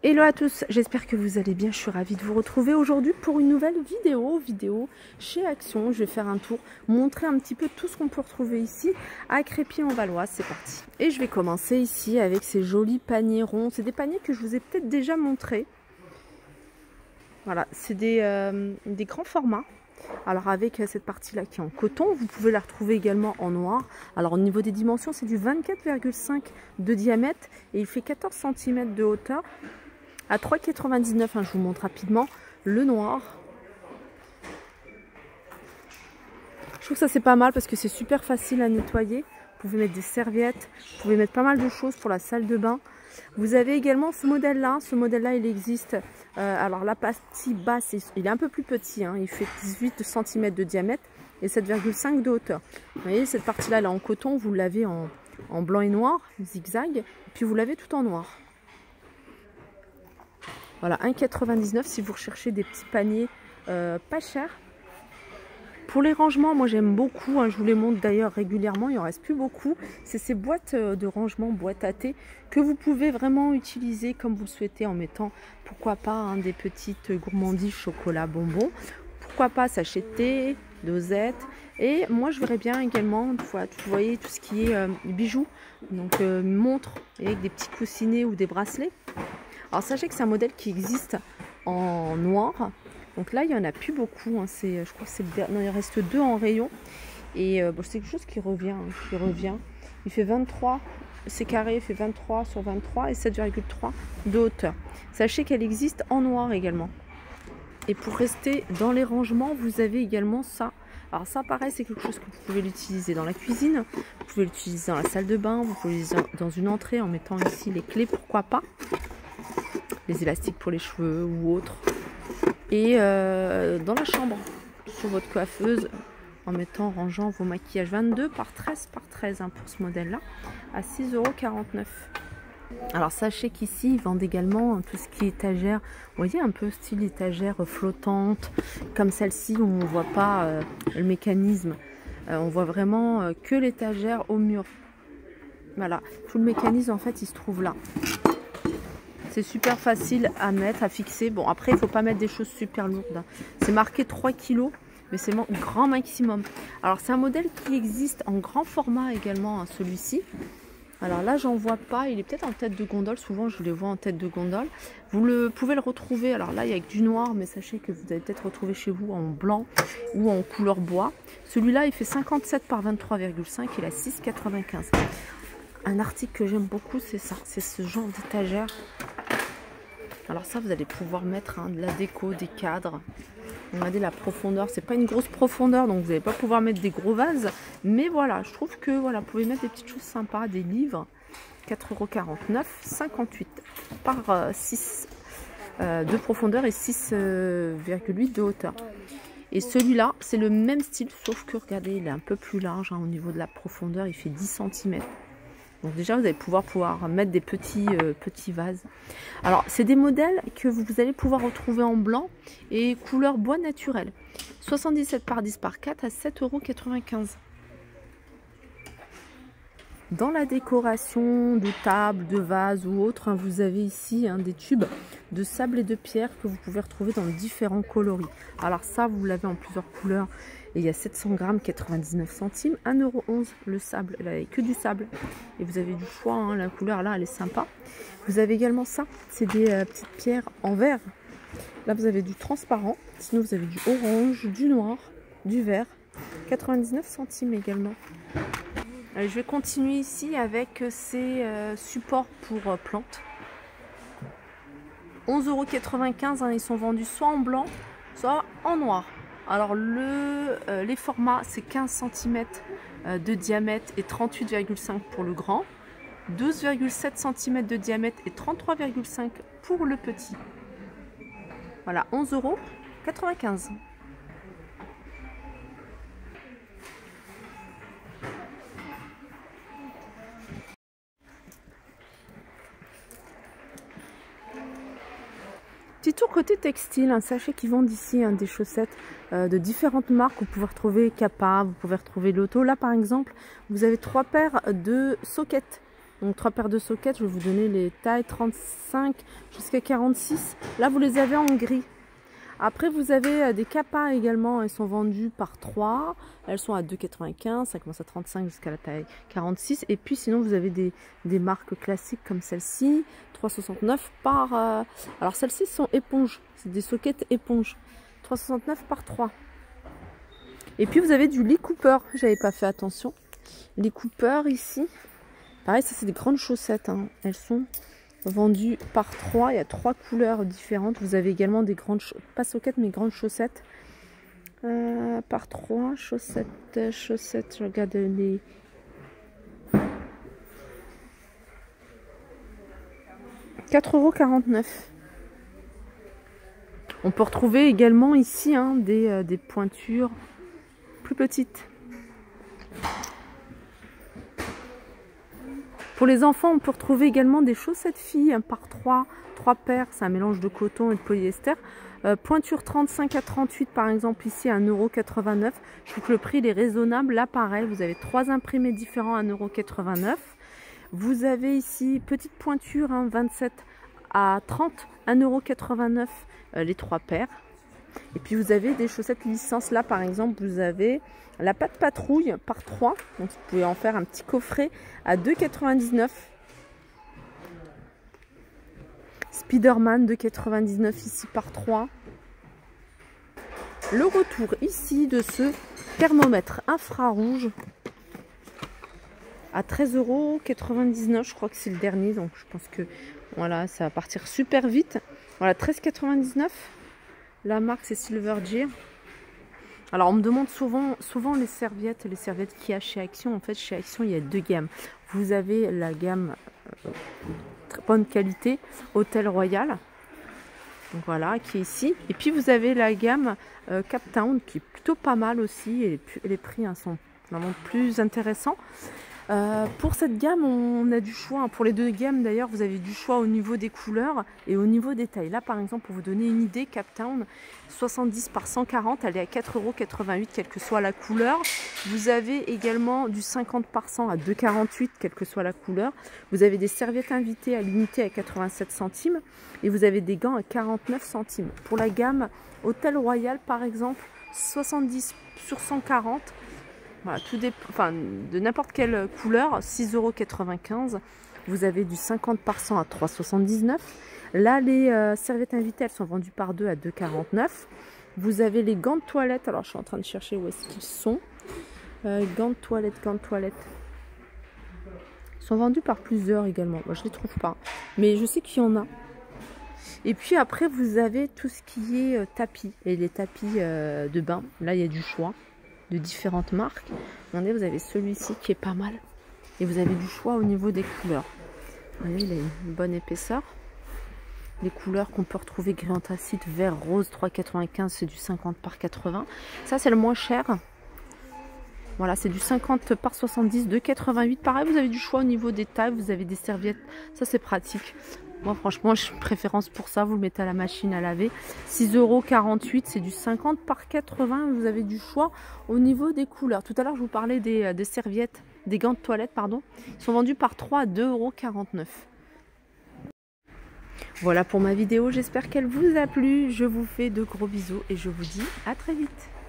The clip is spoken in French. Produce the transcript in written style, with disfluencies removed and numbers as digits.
Hello à tous, j'espère que vous allez bien, je suis ravie de vous retrouver aujourd'hui pour une nouvelle vidéo chez Action. Je vais faire un tour, montrer un petit peu tout ce qu'on peut retrouver ici à Crépy-en-Valois, c'est parti. Et je vais commencer ici avec ces jolis paniers ronds, c'est des paniers que je vous ai peut-être déjà montrés. Voilà, c'est des grands formats. Alors avec cette partie là qui est en coton, vous pouvez la retrouver également en noir. Alors au niveau des dimensions, c'est du 24,5 de diamètre et il fait 14 cm de hauteur. À 3,99 €, je vous montre rapidement le noir. Je trouve que ça c'est pas mal parce que c'est super facile à nettoyer. Vous pouvez mettre des serviettes, vous pouvez mettre pas mal de choses pour la salle de bain. Vous avez également ce modèle-là. Ce modèle-là, il existe. Alors la partie basse, il est un peu plus petit. Hein, il fait 18 cm de diamètre et 7,5 de hauteur. Vous voyez, cette partie-là, elle est en coton. Vous l'avez en blanc et noir, zigzag. Et puis vous l'avez tout en noir. Voilà, 1,99 € si vous recherchez des petits paniers pas chers. Pour les rangements, moi j'aime beaucoup, hein, je vous les montre d'ailleurs régulièrement, il n'en reste plus beaucoup. C'est ces boîtes de rangement, boîtes à thé, que vous pouvez vraiment utiliser comme vous le souhaitez en mettant, pourquoi pas, hein, des petites gourmandises chocolat bonbons. Pourquoi pas sachet de thé, dosettes. Et moi je verrais bien également, voilà, vous voyez tout ce qui est bijoux, donc montres avec des petits coussinets ou des bracelets. Alors sachez que c'est un modèle qui existe en noir. Donc là il n'y en a plus beaucoup. Hein. Je crois que c'est il reste 2 en rayon. Et bon, c'est quelque chose qui revient. Il fait 23. C'est carré, il fait 23 sur 23 et 7,3 de hauteur. Sachez qu'elle existe en noir également. Et pour rester dans les rangements, vous avez également ça. Alors ça pareil, c'est quelque chose que vous pouvez l'utiliser dans la cuisine. Vous pouvez l'utiliser dans la salle de bain. Vous pouvez l'utiliser dans une entrée en mettant ici les clés, pourquoi pas. Les élastiques pour les cheveux ou autres. Et dans la chambre, sur votre coiffeuse, rangeant vos maquillages. 22 par 13 par 13 hein, pour ce modèle-là, à 6,49 €. Alors sachez qu'ici, ils vendent également tout ce qui est étagère. Vous voyez, un peu style étagère flottante, comme celle-ci où on ne voit pas le mécanisme. On voit vraiment que l'étagère au mur. Voilà, tout le mécanisme en fait, il se trouve là. C'est super facile à mettre, à fixer. Bon, après, il ne faut pas mettre des choses super lourdes. C'est marqué 3 kg, mais c'est mon grand maximum. Alors, c'est un modèle qui existe en grand format également, hein, celui-ci. Alors là, j'en vois pas. Il est peut-être en tête de gondole. Souvent, je les vois en tête de gondole. Vous pouvez le retrouver. Alors là, il y a du noir, mais sachez que vous allez peut-être retrouver chez vous en blanc ou en couleur bois. Celui-là, il fait 57 par 23,5. Il a 6,95 €. Un article que j'aime beaucoup, c'est ça. C'est ce genre d'étagère. Alors ça, vous allez pouvoir mettre de la déco, des cadres. Regardez la profondeur, c'est pas une grosse profondeur, donc vous n'allez pas pouvoir mettre des gros vases. Mais voilà, je trouve que voilà, vous pouvez mettre des petites choses sympas, des livres. 4,49 €, 58 par 6 de profondeur et 6,8 de hauteur. Et celui-là, c'est le même style, sauf que regardez, il est un peu plus large hein, au niveau de la profondeur, il fait 10 cm. Donc déjà, vous allez pouvoir mettre des petits vases. Alors, c'est des modèles que vous allez pouvoir retrouver en blanc et couleur bois naturel. 77 par 10 par 4 à 7,95 €. Dans la décoration de table, de vase ou autre, hein, vous avez ici des tubes de sable et de pierre que vous pouvez retrouver dans différents coloris. Alors ça, vous l'avez en plusieurs couleurs. Et il y a 700 grammes, 99 centimes, 1,11 € le sable. Là, il n'y a que du sable. Et vous avez du choix, hein, la couleur là, elle est sympa. Vous avez également ça, c'est des petites pierres en verre. Là, vous avez du transparent. Sinon, vous avez du orange, du noir, du vert. 99 centimes également. Je vais continuer ici avec ces supports pour plantes. 11,95 €, hein, ils sont vendus soit en blanc, soit en noir. Alors les formats, c'est 15 cm de diamètre et 38,5 pour le grand. 12,7 cm de diamètre et 33,5 pour le petit. Voilà, 11,95 €. Petit tour côté textile, hein, sachez qu'ils vendent ici des chaussettes de différentes marques. Vous pouvez retrouver Kappa, vous pouvez retrouver Lotto. Là par exemple, vous avez 3 paires de soquettes Donc 3 paires de sockets, je vais vous donner les tailles 35 jusqu'à 46. Là, vous les avez en gris. Après, vous avez des capas également, elles sont vendues par 3. Elles sont à 2,95, ça commence à 35 jusqu'à la taille 46. Et puis sinon, vous avez des marques classiques comme celle-ci, 3,69 par... Alors celles-ci sont éponges, c'est des sockets éponges. 3,69 par 3. Et puis vous avez du Lee Cooper, j'avais pas fait attention. Lee Cooper ici, pareil, ça c'est des grandes chaussettes, hein. Elles sont vendues par 3, il y a 3 couleurs différentes. Vous avez également des grandes, pas sockets mais grandes chaussettes. Par 3, chaussettes, je regarde les... €4,49. On peut retrouver également ici hein, des pointures plus petites. Pour les enfants, on peut retrouver également des chaussettes filles par 3 paires. C'est un mélange de coton et de polyester. Pointure 35 à 38 par exemple ici à 1,89 €. Je trouve que le prix il est raisonnable. Là pareil, vous avez 3 imprimés différents à 1,89 €. Vous avez ici petite pointure hein, 27 à 30, 1,89 € les 3 paires. Et puis vous avez des chaussettes licence. Là par exemple vous avez la patte patrouille par 3. Donc vous pouvez en faire un petit coffret à 2,99 €. Spiderman 2,99 € ici par 3. Le retour ici de ce thermomètre infrarouge à 13,99 €. Je crois que c'est le dernier, donc je pense que voilà, ça va partir super vite. Voilà, 13,99 €. La marque c'est Silver Gear. Alors on me demande souvent les serviettes qu'il y a chez Action. En fait chez Action il y a 2 gammes. Vous avez la gamme très bonne qualité Hôtel Royal. Donc voilà, qui est ici. Et puis vous avez la gamme Captown qui est plutôt pas mal aussi. Et les prix hein, sont vraiment plus intéressants. Pour cette gamme, on a du choix. Hein. Pour les 2 gammes d'ailleurs, vous avez du choix au niveau des couleurs et au niveau des tailles. Là par exemple, pour vous donner une idée, Captown 70 par 140, elle est à 4,88 €, quelle que soit la couleur. Vous avez également du 50 par 100 à 2,48 €, quelle que soit la couleur. Vous avez des serviettes invitées à l'unité à 87 centimes et vous avez des gants à 49 centimes. Pour la gamme Hôtel Royal par exemple, 70 sur 140. Voilà, tout enfin, de n'importe quelle couleur, 6,95 €. Vous avez du 50 par 100 à 3,79 €. Là, les serviettes invitées, elles sont vendues par 2 à 2,49 €. Vous avez les gants de toilette. Alors, je suis en train de chercher où est-ce qu'ils sont. Gants de toilette. Ils sont vendus par plusieurs également. Moi, je ne les trouve pas. Mais je sais qu'il y en a. Et puis après, vous avez tout ce qui est tapis. Et les tapis de bain. Là, il y a du choix de différentes marques. Regardez, vous avez celui-ci qui est pas mal. Et vous avez du choix au niveau des couleurs. Vous voyez, il a une bonne épaisseur. Les couleurs qu'on peut retrouver gris anthracite, vert, rose, 3,95, c'est du 50 par 80. Ça, c'est le moins cher. Voilà, c'est du 50 par 70, 2,88. Pareil, vous avez du choix au niveau des tailles. Vous avez des serviettes. Ça, c'est pratique. Moi, franchement, j'ai une préférence pour ça. Vous le mettez à la machine à laver. 6,48 €, c'est du 50 par 80. Vous avez du choix au niveau des couleurs. Tout à l'heure, je vous parlais des serviettes, des gants de toilette, pardon. Ils sont vendus par 3 à 2,49 €. Voilà pour ma vidéo. J'espère qu'elle vous a plu. Je vous fais de gros bisous et je vous dis à très vite.